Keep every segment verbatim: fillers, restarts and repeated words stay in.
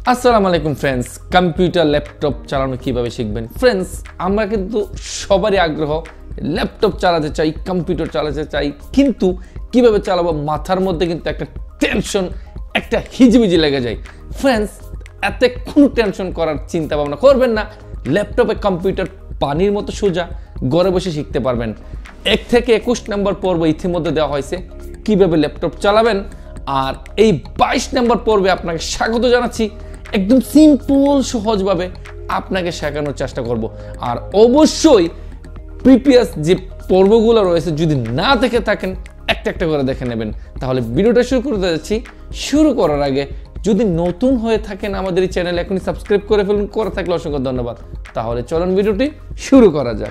আসসালামু আলাইকুম friends, computer laptop চালানো কিভাবে শিখবেন। ফ্রেন্ডস, আমরা কিন্তু সবারই আগ্রহ ল্যাপটপ চালাতে চাই, কম্পিউটার চালাতে চাই, কিন্তু কিভাবে চালাবো মাথার মধ্যে কিন্তু একটা টেনশন, একটা হিজিবিজি লেগে যায়। ফ্রেন্ডস, এতে কোনো টেনশন করার চিন্তা ভাবনা করবেন না। ল্যাপটপে কম্পিউটার পানির মতো সোজা, ঘরে বসে শিখতে পারবেন। এক থেকে একুশ নম্বর পর্ব ইতিমধ্যে দেওয়া হয়েছে কিভাবে ল্যাপটপ চালাবেন, আর এই বাইশ নম্বর পর্বে আপনাকে স্বাগত জানাচ্ছি। একদম সিম্পল সহজভাবে আপনাকে শেখানোর চেষ্টা করব। আর অবশ্যই প্রিভিয়াস যে পর্বগুলো রয়েছে যদি না দেখে থাকেন একটা একটা করে দেখে নেবেন। তাহলে ভিডিওটা শুরু করতে যাচ্ছি। শুরু করার আগে যদি নতুন হয়ে থাকেন আমাদের এই চ্যানেল এখনই সাবস্ক্রাইব করে ফেলুন, করে থাকলে অসংখ্য ধন্যবাদ। তাহলে চলুন ভিডিওটি শুরু করা যাক।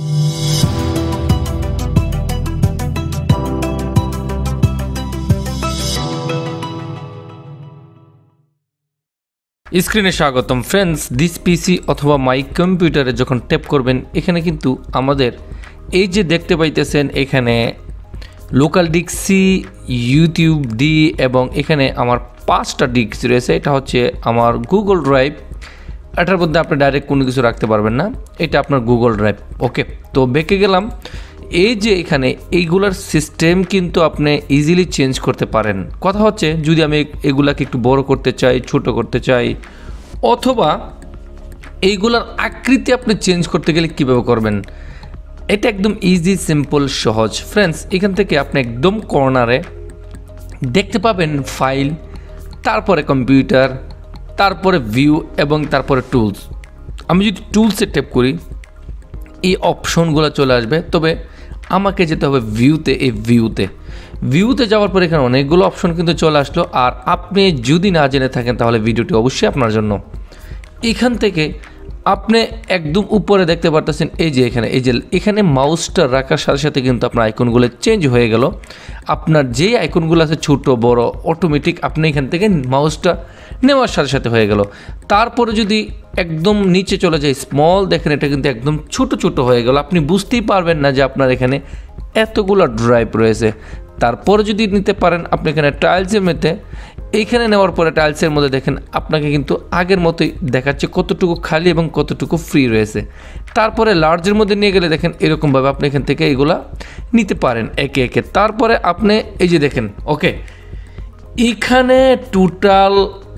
স্ক্রিনে স্বাগতম ফ্রেন্ডস। দিস পিসি অথবা মাই কম্পিউটারে যখন ট্যাপ করবেন এখানে কিন্তু আমাদের এই যে দেখতে পাইতেছেন এখানে লোকাল ডিস্ক, ইউটিউব ডি এবং এখানে আমার পাঁচটা ডিস্ক রয়েছে। এটা হচ্ছে আমার গুগল ড্রাইভ। এটার মধ্যে আপনি ডাইরেক্ট কোনো কিছু রাখতে পারবেন না, এটা আপনার গুগল ড্রাইভ। ওকে, তো বেঁকে গেলাম। এই যে এখানে এইগুলার সিস্টেম কিন্তু আপনি ইজিলি চেঞ্জ করতে পারেন। কথা হচ্ছে যদি আমি এগুলাকে একটু বড় করতে চাই, ছোট করতে চাই, অথবা এইগুলার আকৃতি আপনি চেঞ্জ করতে গেলে কীভাবে করবেন, এটা একদম ইজি, সিম্পল, সহজ। ফ্রেন্ডস, এখান থেকে আপনি একদম কর্নারে দেখতে পাবেন ফাইল, তারপরে কম্পিউটার, তারপরে ভিউ এবং তারপরে টুলস। আমি যদি টুলসে ট্যাপ করি এই অপশনগুলো চলে আসবে, তবে আমাকে যেতে হবে ভিউতে। এই ভিউতে ভিউতে যাওয়ার পর এখানে অনেকগুলো অপশন কিন্তু চলে আসলো। আর আপনি যদি না জেনে থাকেন তাহলে ভিডিওটি অবশ্যই আপনার জন্য। এখান থেকে আপনি একদম উপরে দেখতে পারতেছেন এই যে এখানে এই যে এখানে মাউসটা রাখার সাথে সাথে কিন্তু আপনার আইকনগুলো চেঞ্জ হয়ে গেল। আপনার যে আইকনগুলো আছে ছোট বড় অটোমেটিক আপনি এখান থেকে মাউসটা নেওয়ার সাথে সাথে হয়ে গেল। তারপরে যদি একদম নিচে চলে যায় স্মল, দেখেন এটা কিন্তু একদম ছোট ছোট হয়ে গেল। আপনি বুঝতেই পারবেন না যে আপনার এখানে এতগুলো ড্রাইভ রয়েছে। তারপরে যদি নিতে পারেন আপনি এখানে টাইলসের মধ্যে, এইখানে নেওয়ার পরে টাইলসের মধ্যে দেখেন আপনাকে কিন্তু আগের মতোই দেখাচ্ছে কতটুকু খালি এবং কতটুকু ফ্রি রয়েছে। তারপরে লার্জের মধ্যে নিয়ে গেলে দেখেন এরকমভাবে আপনি এখান থেকে এগুলা নিতে পারেন একে একে। তারপরে আপনি এই যে দেখেন, ওকে, এখানে টোটাল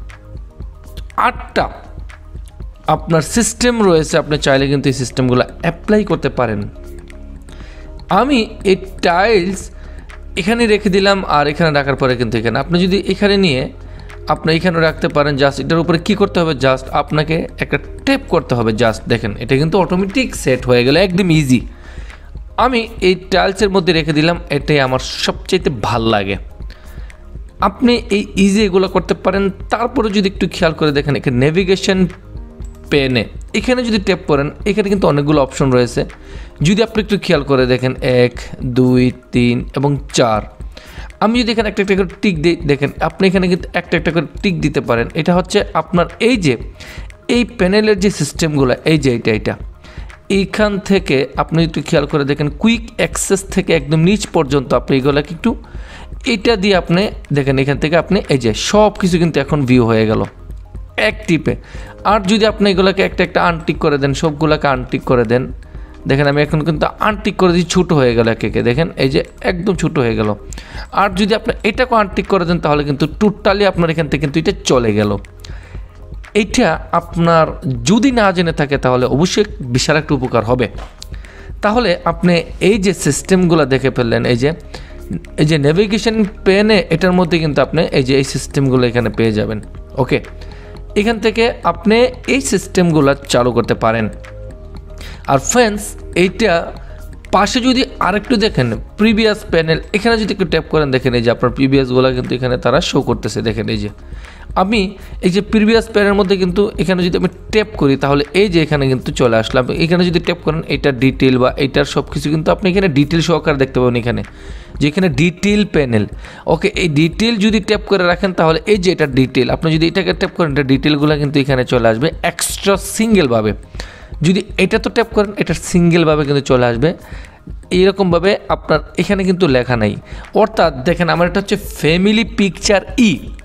আটটা আপনার সিস্টেম রয়েছে। আপনি চাইলে কিন্তু এই সিস্টেমগুলো অ্যাপ্লাই করতে পারেন। আমি এই টাইলস এখানে রেখে দিলাম, আর এখানে রাখার পরে কিন্তু এখানে আপনি যদি এখানে নিয়ে আপনি এখানে রাখতে পারেন। জাস্ট এটার উপরে কী করতে হবে, জাস্ট আপনাকে একটা ট্যাপ করতে হবে। জাস্ট দেখেন এটা কিন্তু অটোমেটিক সেট হয়ে গেল, একদম ইজি। আমি এই টাইলসের মধ্যে রেখে দিলাম, এটাই আমার সবচেয়ে ভাল লাগে। আপনি এই ইজি এগুলো করতে পারেন। তারপরে যদি একটু খেয়াল করে দেখেন এখানে নেভিগেশন পেনে এখানে যদি ট্যাপ করেন এখানে কিন্তু অনেকগুলো অপশন রয়েছে। যদি আপনি একটু খেয়াল করে দেখেন এক, দুই, তিন এবং চার। আমি যদি এখানে একটা একটা করে টিক দিই, দেখেন আপনি এখানে কিন্তু একটা একটা করে টিক দিতে পারেন। এটা হচ্ছে আপনার এই যে এই প্যানেলের যে সিস্টেমগুলো, এই যে এইটা এইটা এইখান থেকে আপনি একটু খেয়াল করে দেখেন কুইক অ্যাক্সেস থেকে একদম নিচ পর্যন্ত আপনি এগুলোকে একটু এটা দিয়ে আপনি দেখেন এখান থেকে আপনি এই যে সব কিছু কিন্তু এখন ভিউ হয়ে গেল এক টিপে। আর যদি আপনি এগুলোকে একটা একটা আনটিক করে দেন, সবগুলোকে আনটিক করে দেন, দেখেন আমি এখন কিন্তু আনটিক করে দিই, ছোটো হয়ে গেল একে একে, দেখেন এই যে একদম ছোটো হয়ে গেল। আর যদি আপনি এটাকে আনটিক করে দেন তাহলে কিন্তু টোটালি আপনার এখান থেকে কিন্তু এটা চলে গেল। এইটা আপনার যদি না জেনে থাকে তাহলে অবশ্যই বিশাল একটা উপকার হবে। তাহলে আপনি এই যে সিস্টেমগুলো দেখে ফেললেন, এই যে এই যে নেভিগেশন পেনে এটার মধ্যে কিন্তু আপনি এই যে এই সিস্টেমগুলো এখানে পেয়ে যাবেন। ওকে, এখান থেকে আপনি এই সিস্টেমগুলো চালু করতে পারেন। আর ফ্রেন্ডস, এইটা পাশে যদি আরেকটু দেখেন প্রিভিয়াস প্যানেল, এখানে যদি একটু ট্যাপ করেন দেখেন এই যে আপনার প্রিভিয়াসগুলো কিন্তু এখানে তারা শো করতেছে। দেখেন এই যে আমি এই যে প্রিভিয়াস প্যানের মধ্যে কিন্তু এখানে যদি আমি ট্যাপ করি তাহলে এই যে এখানে কিন্তু চলে আসলাম। এখানে যদি ট্যাপ করেন এইটার ডিটেল বা এইটার সব কিছু কিন্তু আপনি এখানে ডিটেল সহকারে দেখতে পাবেন। এখানে যেখানে ডিটেল প্যানেল, ওকে, এই ডিটেল যদি ট্যাপ করে রাখেন তাহলে এই যে এটা ডিটেল, আপনি যদি এটাকে ট্যাপ করেন এটা ডিটেলগুলো কিন্তু এখানে চলে আসবে এক্সট্রা সিঙ্গেলভাবে। যদি এটা তো ট্যাপ করেন এটা সিঙ্গেলভাবে কিন্তু চলে আসবে। এইরকমভাবে আপনার এখানে কিন্তু লেখা নাই, অর্থাৎ দেখেন আমার এটা হচ্ছে ফ্যামিলি পিকচার ই।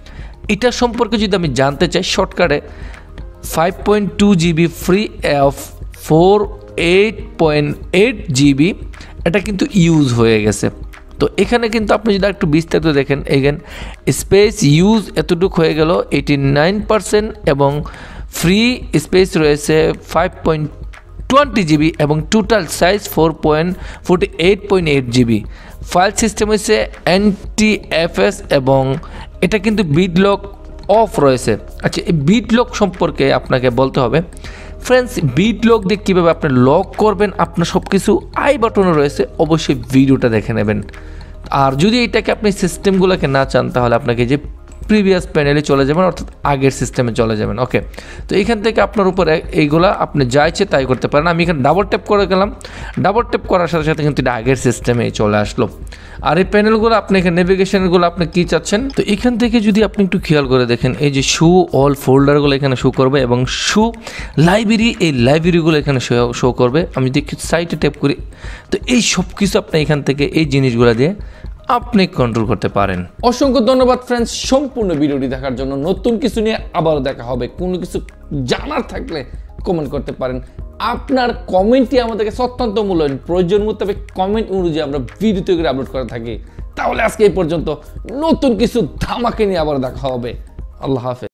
এটা সম্পর্কে যদি আমি জানতে চাই শর্টকাটে five point two GB free of four eight point eight GB এটা কিন্তু ইউজ হয়ে গেছে। তো এখানে কিন্তু আপনি যদি একটু বিস্তারিত দেখেন এগেন স্পেস ইউজ এতটুকু হয়ে গেল এইটি নাইন পার্সেন্ট এবং ফ্রি স্পেস রয়েছে ফাইভ পয়েন্ট টোয়েন্টি জিবি এবং total size four point forty eight point eight GB. File system হচ্ছে এনটি এফএস এবং এটা কিন্তু বিট লক অফ রয়েছে। আচ্ছা এই বিট লক সম্পর্কে আপনাকে বলতে হবে ফ্রেন্ডস, বিট লক দিয়ে কীভাবে আপনি লক করবেন আপনার সব কিছু আই বাটনে রয়েছে, অবশ্যই ভিডিওটা দেখে নেবেন। আর যদি এটাকে আপনি সিস্টেমগুলোকে না চান তাহলে আপনাকে যে প্রিভিয়াস প্যানেলে চলে যাবেন অর্থাৎ আগের সিস্টেমে চলে যাবেন। ওকে, তো এইখান থেকে আপনার উপরে এইগুলা আপনি যা ইচ্ছে তাই করতে পারেন। আমি এখানে ডাবল ট্যাপ করে গেলাম, ডাবল ট্যাপ করার সাথে সাথে কিন্তু এটা আগের সিস্টেমে চলে আসলো। আর এই প্যানেলগুলো আপনি এখানে নেভিগেশনগুলো আপনি কী চাচ্ছেন, তো এখান থেকে যদি আপনি একটু খেয়াল করে দেখেন এই যে শো অল ফোল্ডারগুলো এখানে শো করবে এবং শো লাইব্রেরি, এই লাইব্রেরিগুলো এখানে শো করবে। আমি যদি সাইটে ট্যাপ করি তো এই সব কিছু আপনি এখান থেকে এই জিনিসগুলো দিয়ে আপনি কন্ট্রোল করতে পারেন। অসংখ্য ধন্যবাদ ফ্রেন্ডস সম্পূর্ণ ভিডিওটি দেখার জন্য। নতুন কিছু নিয়ে আবারও দেখা হবে। কোনো কিছু জানার থাকলে কমেন্ট করতে পারেন। আপনার কমেন্টই আমাদেরকে অত্যন্ত মূল্যবান। প্রয়োজন মোতাবেক কমেন্ট অনুযায়ী আমরা ভিডিও তৈরি করে আপলোড করে থাকি। তাহলে আজকে এই পর্যন্ত, নতুন কিছু ধামাকে নিয়ে আবার দেখা হবে। আল্লাহ হাফেজ।